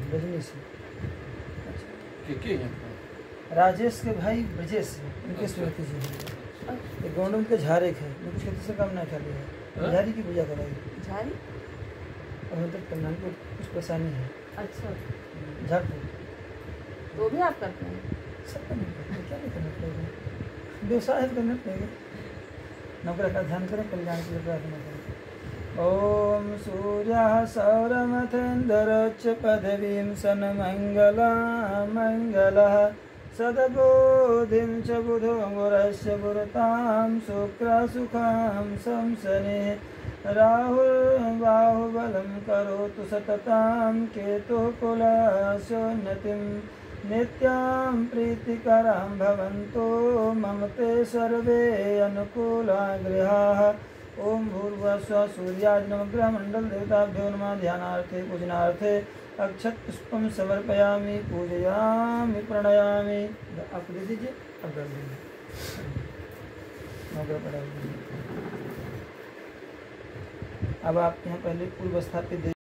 रजनी से। अच्छा, राजेश के भाई ब्रजेश से, उनके स्मृति जी है। अच्छा, गोंडल के झारे है, उनकी खेती से काम नहीं खाली है, झारी की पूजा कराई। झारी। और मतलब करना को कुछ परेशानी है। अच्छा, झाड़फूँक तो भी आप करते हैं? सब करना पड़ेगा, क्या नहीं करना पड़ेगा, व्यवसाय है तो करना पड़ेगा। नौकरी का ध्यान करें, कल्याण के लिए प्रार्थना करें। ओम सूर्यः सौरमथेन्दरोच्च पदवीं सन्मङ्गला मङ्गलः सद्बुद्धिं च बुधो गुरस्य गुरुतां शुक्रसुखां संसने राहुर्बाहुबलं करोतु सततां केतुः कुलस्योन्नतिं नित्यां प्रीतिकरां भवन्तु मम ते सर्वे अनुकूला गृहाः। ओम भूर्भुवस्सुः सूर्याय नमः। ग्रहमंडल देवताभ्यो नमः। ध्यानार्थे पूजनार्थे अक्षत पुष्पम समर्पयामि, पूजयामि, प्रणयामि। आप दे दीजिए, अब कर दीजिए, नौकरी पड़ा दीजिए। अब आप यहाँ पहले पूर्व स्थापित